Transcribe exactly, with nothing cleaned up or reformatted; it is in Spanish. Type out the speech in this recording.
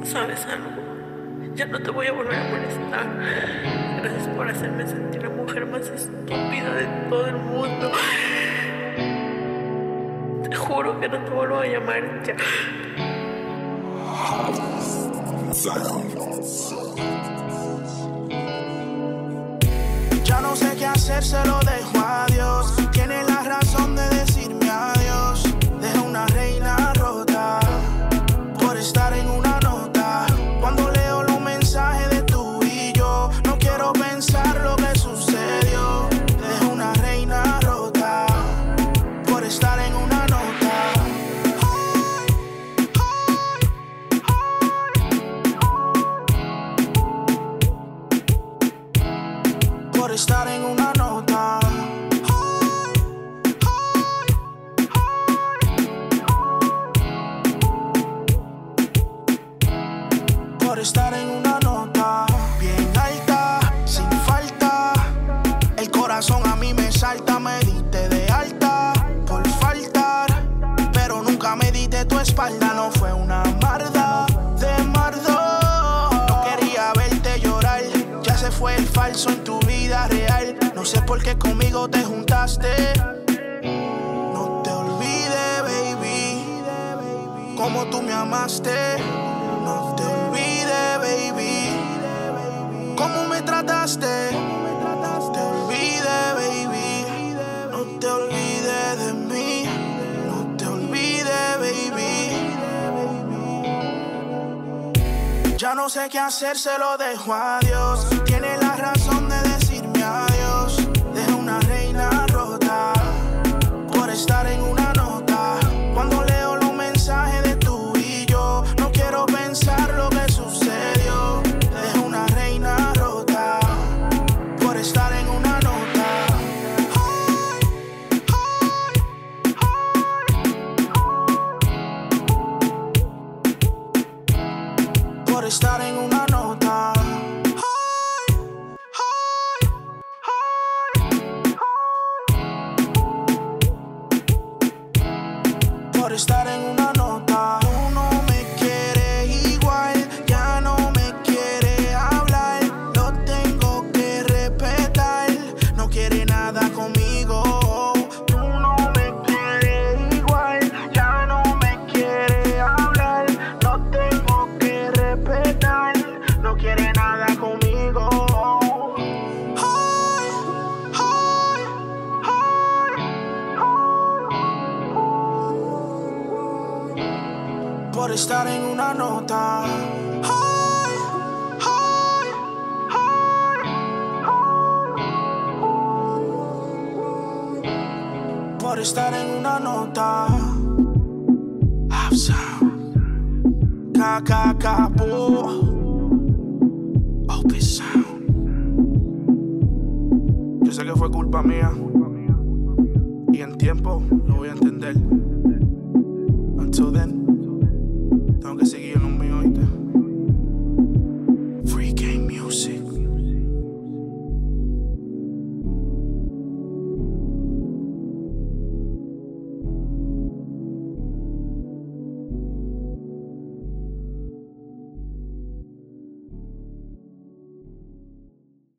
¿Sabes algo? Ya no te voy a volver a molestar. Gracias por hacerme sentir la mujer más estúpida de todo el mundo. Te juro que no te vuelvo a llamar ya. Ya no sé qué hacer, se lo dejo a Dios. Tiene la razón de decirme adiós. Deja una reina rota por estar en una nota. Cuando leo los mensajes de tú y yo, no quiero pensar lo que sucedió. Deja una reina rota por estar en una nota. Por estar en una nota. Por estar en una nota. Bien alta, sin falta. El corazón a mí me salta. Me diste de alta por faltar, pero nunca me diste tu espalda. No fue una marda de mardo. No quería verte llorar. Ya se fue el falso en tu vida real. No sé por qué conmigo te juntaste. No te olvides, baby, como tú me amaste. No te olvides, baby, cómo me trataste. No te olvides, baby, no te olvides de mí. No te olvides, baby. Ya no sé qué hacer, se lo dejo a Dios. Tiene la razón de decirme adiós. Deja una reina rota por estar en una nota. Cuando leo los mensajes de tú y yo, no quiero pensar lo que sucedió. Deja una reina rota por estar en una nota. Por estar en una nota. Por estar en una nota. Tú no me quieres igual, ya no me quieres hablar. Lo tengo que respetar, no quiere nada conmigo. Tú no me quieres igual, ya no me quieres hablar. Lo tengo que respetar, no quiere nada conmigo. Por estar en una nota. Por estar en una nota. K K K Open Sound. Yo sé que fue culpa mía y en tiempo lo voy a entender.